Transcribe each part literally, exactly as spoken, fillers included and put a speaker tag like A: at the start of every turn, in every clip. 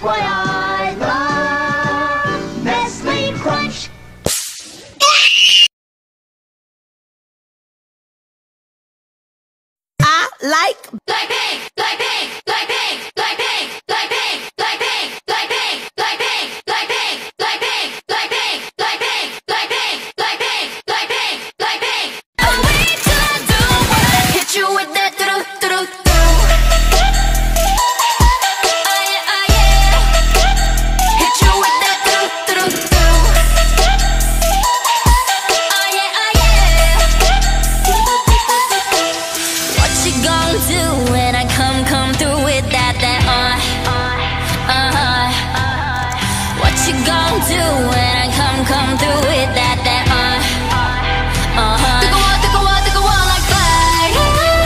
A: what I love. Nestle Crunch.
B: I like
A: Blackpink, Blackpink, Blackpink, Blackpink, Blackpink, Blackpink, Blackpink, Blackpink, Blackpink, Blackpink, Blackpink, Blackpink, Blackpink, Blackpink, Blackpink, Blackpink. Oh wait till I do what? Hit you with that do do do do. Oh yeah, oh yeah. Hit you with that do do do do. Oh yeah, oh yeah. What you gonna do when I come come through with that that uh uh uh? What you gonna do when I come come through with that that uh uh huh? 뜨거워 뜨거워 뜨거워 like fire.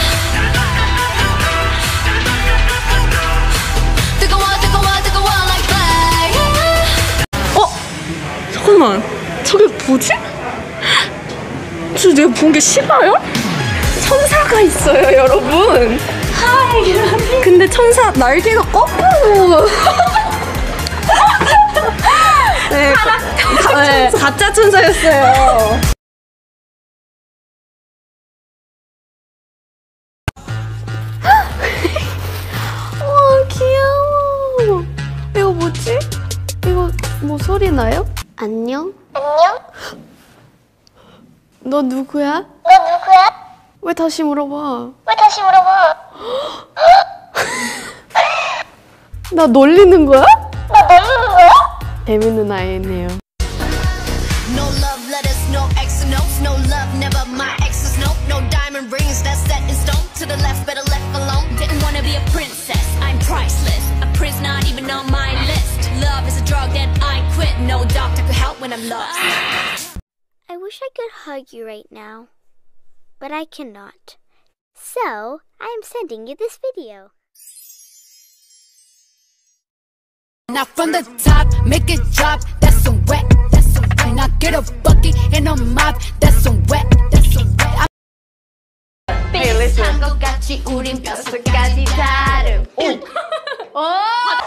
A: 뜨거워 뜨거워 뜨거워 like fire.
B: 어? 잠깐만, 저게 뭐지? 저 내가 본 게 실화요? 천사가 있어요, 여러분. 하이. 근데 천사 날개가 거꾸로. 네, 가, 네, 가짜 천사였어요. 와, 귀여워. 이거 뭐지? 이거 뭐 소리 나요? 안녕?
C: 안녕?
B: 너 누구야?
C: 너 누구야?
B: 왜 다시 물어봐?
C: 왜 다시 물어봐?
B: 나 놀리는 거야?
C: 나 놀리는 거야?
B: 재밌는 아이네요.
D: No love letters, no X notes, no love, never my exes, nope. No diamond rings, that's set in stone. To the left, better left alone. Didn't wanna be a princess, I'm priceless. A prince not even on my list. Love is a drug that I quit. No doctor could help when I'm lost.
C: I wish I could hug you right now, but I cannot. So, I am sending you this video.
D: Now from the top, make it drop. That's some wet, that's some wet. Now get a bucket and a mop. That's some wet, that's some wet.
A: 비슷한 것 같이 우린 뼛속까지 다름. 오. 오.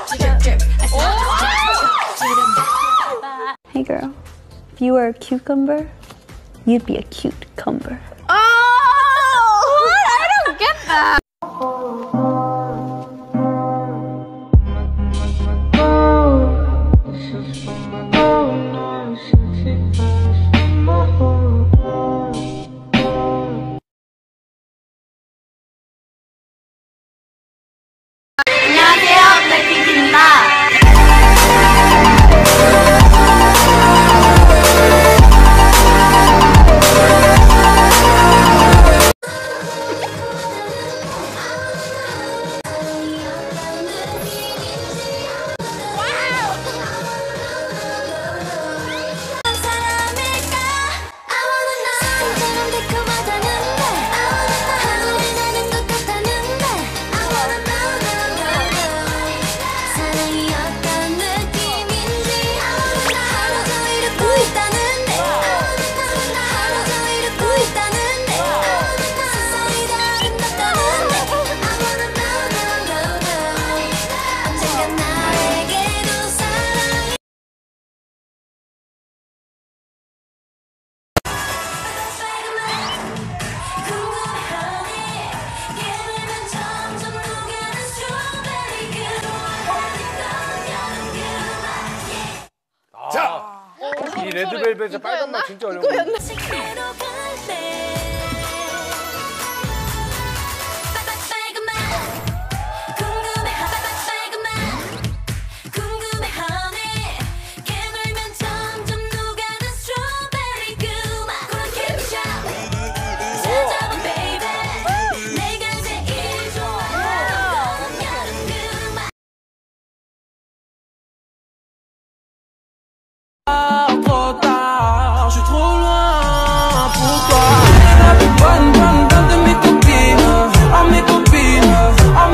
E: Hey girl, if you were a cucumber, you'd be a cute cumber.
B: Oh, I don't get that.
A: 안녕하세요, 블랙핑크입니다.
F: 이 레드벨벳의 빨간 맛 진짜 어려운 거.
G: Bonne, bonne, bonne de mes copines, à mes copines, à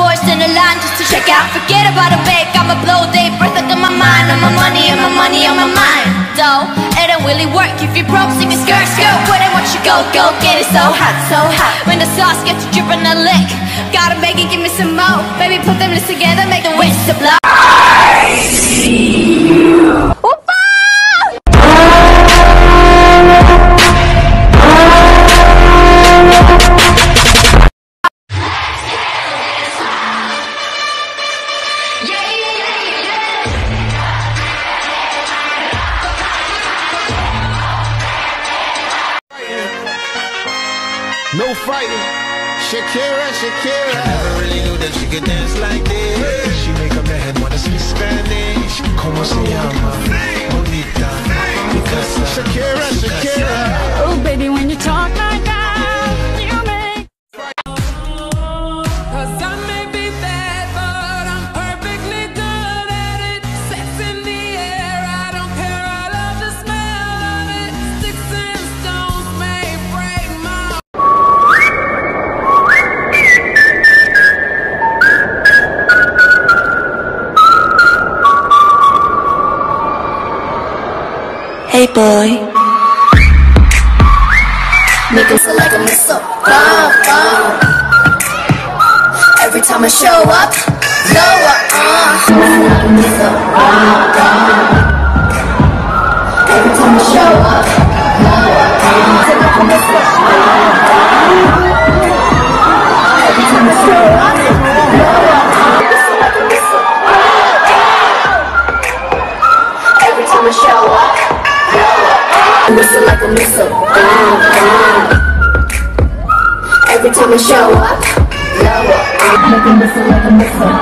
D: horse in a line just to check out. Forget about a bake, I'ma blow day breath out of my mind. On my money and my money on my mind. Though it don't really work if you're broke, sing a skirt, skirt. Where they want you go, go get it so hot, so hot. When the sauce gets dripping a lick, gotta make it, give me some more. Baby, put them lips together, make the wish to blow.
F: No fighting. Shakira, Shakira.
G: I never really knew that she could dance like this. She make a man wanna speak Spanish. Como se llama? Bonita. Because
F: Shakira, Shakira.
B: Oh, baby, when you talk like that, you make.
H: Cause I may be bad, but I'm perfectly good at it. Sex in the air, I don't care, I love the smell of it. Sticks and stones may break my.
E: Hey boy.
D: Make him feel like a missile. Bomb, bomb. Every time I show up, blow up. Uh. Missile. Bomb, bomb. Every time I show up, blow up. Uh. Like a missile. Bomb, bomb. Every time I show up, blow up. Uh. Like a missile. Bomb, bomb. Every time I show up, blow up. Uh. Missile like a missile. Bomb, bomb. Every time I show up, blow up. Like a missile, like a missile.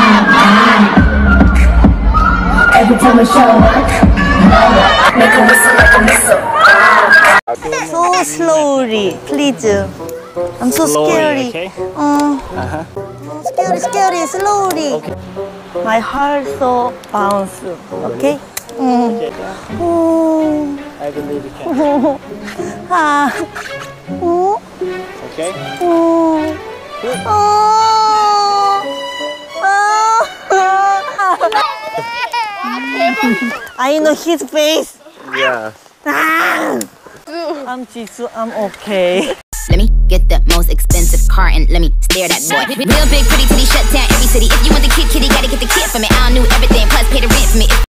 D: Every time I show up, blow up. Like a missile, like a missile.
E: So slowly, please. I'm so scary.
I: Okay?
E: Uh, so scary, scary, slowly.
I: Okay.
E: My heart so bounce. Okay? Mm.
I: Okay.
E: Oh.
I: I believe you can.
E: Ah. Oh.
I: Okay?
E: Oh. Oh. I know his face.
F: Yeah.
E: Ah. I'm Jisoo, I'm okay.
D: Let me get the most expensive car and let me stare that boy. Real big, pretty titty, shut down every city. If you want the kid, kitty, gotta get the kid for me. I don't know everything, plus pay the rent for me.